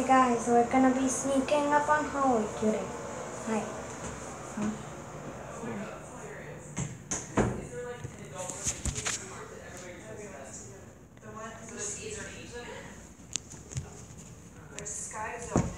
guys, we're gonna be sneaking up on Holly today. Hi. Sky Zone.